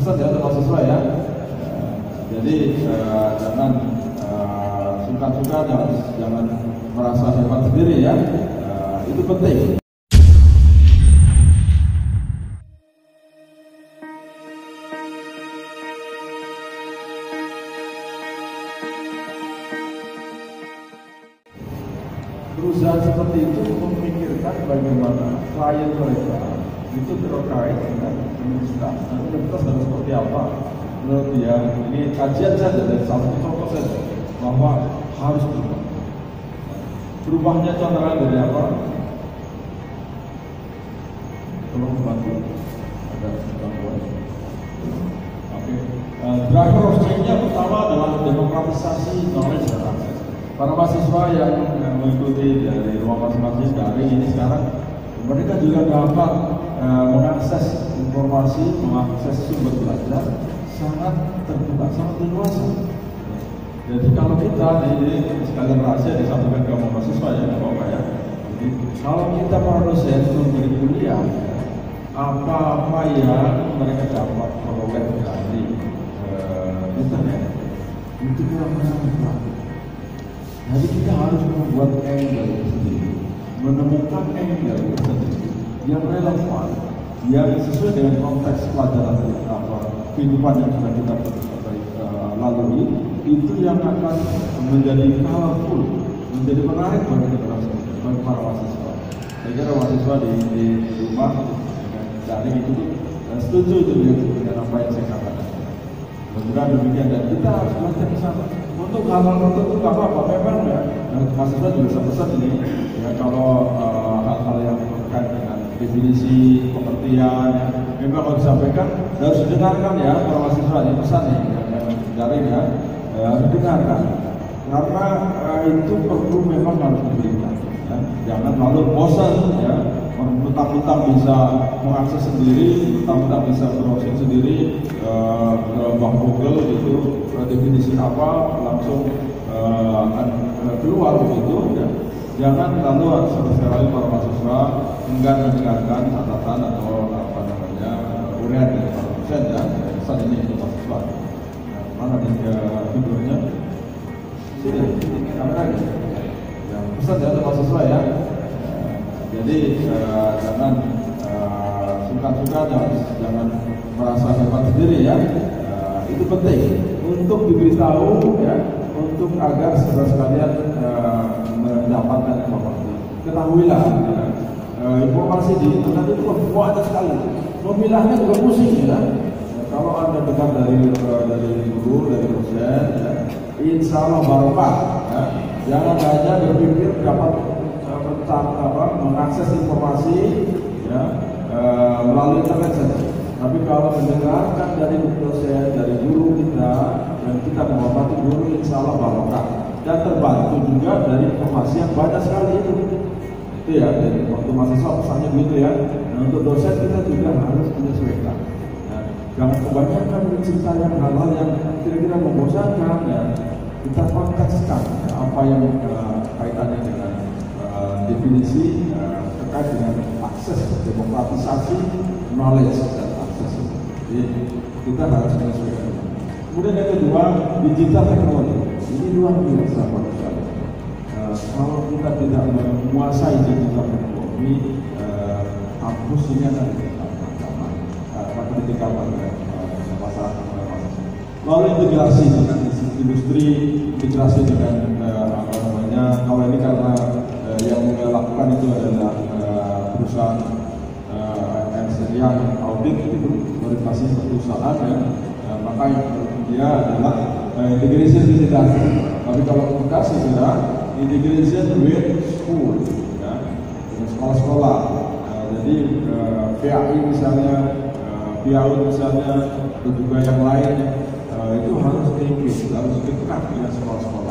pesan ya untuk mahasiswa ya. Jadi jangan sungkan-sungkan, jangan merasa hebat sendiri ya. Itu penting. Perusahaan seperti itu memikirkan bagaimana klien mereka itu terkait dengan universitas. Universitas harus seperti apa? Menurut dia, ini kajian saja dari satu contoh saja bahwa harus berubah. Berubahnya contohnya dari apa? Tolong membantu. Ada gangguan. Oke. Driver of change-nya pertama adalah demokratisasi knowledge dan akses. Para mahasiswa yang mengikuti dari ruang masing-masing daring ini sekarang, mereka juga dapat mengakses informasi, mengakses sumber belajar sangat terbuka, sangat leluasa. Jadi kalau kita ini sekalian rahasia disampaikan ke mahasiswa ya, Bapak ya. Jadi kalau kita para dosen memberi kuliah, apa-apa yang mereka dapat peroleh dari internet itu kurang-kurang. Jadi kita harus membuat angle sendiri, menemukan angle sendiri yang relevan, yang sesuai dengan konteks pelajaran kehidupan yang sudah kita lalui, itu yang akan menjadi powerful, menjadi menarik bagi para mahasiswa. Saya kira mahasiswa di rumah dengan daring itu setuju dengan apa yang saya katakan. Mudah-mudahan demikian, dan kita harus belajar ke sana. Untuk hal-hal tertentu nggak apa-apa, memang ya, mahasiswa juga bisa pesan ini ya, kalau hal-hal yang terkait dengan definisi pengertian ya, memang harus disampaikan, harus didengarkan ya para mahasiswa, ini pesan nih yang daring ya, harus didengarkan karena itu perlu memang harus diberikan ya. Jangan lalu bosan ya, mentang-mentang bisa mengakses sendiri, mentang-mentang bisa browsing sendiri Bang Google itu definisi apa langsung keluar begitu ya. Jangan lalu sekali para mahasiswa enggan mendengarkan catatan atau apa namanya uraian dari para dosen ya. Pesan ini untuk mahasiswa. Mana videonya? Sini, kamera ini. Yang pesan ya untuk mahasiswa ya. Jadi jangan sungkan-sungkan, jangan merasa hebat sendiri ya. Itu penting untuk diberitahu ya, untuk agar saudara sekalian mendapatkan informasi. Ketahuilah ya, informasi di internet itu banyak sekali. Memilahnya juga pusing ya. Kalau Anda dengar dari guru, dari dosen ya, insya Allah barokah ya. Jangan hanya berpikir dapat mengakses informasi ya, melalui internet saja. Tapi kalau mendengarkan dari dosen, dari guru kita, dan kita menghormati guru, insya Allah barokah. Dan terbantu juga dari informasi yang banyak sekali itu ya. Jadi waktu mahasiswa pesannya begitu ya. Nah, untuk dosen kita juga harus menyesuaikan. Nah, jangan kebanyakan mencintai hal-hal yang kira-kira membosankan ya. Kita kontekskan ya, apa yang kaitannya dengan definisi terkait dengan akses, demokratisasi knowledge dan akses. Jadi kita harus menyesuaikan. Kemudian yang kedua, digital teknologi. Ini luar biasa Pak sekali. Kalau kita tidak menguasai digital teknologi, kampus ini akan kritikal pada masyarakat. Lalu integrasi dengan industri, integrasi dengan apa namanya? Kalau ini karena yang melakukan itu adalah perusahaan yang audit itu orientasi perusahaan ya, maka dia adalah integration with data. Tapi kalau komunikasi adalah integration with school ya, dengan sekolah-sekolah. Jadi PAI misalnya, PAUD misalnya, dan juga yang lain itu harus tinggi, harus dekat dengan sekolah-sekolah.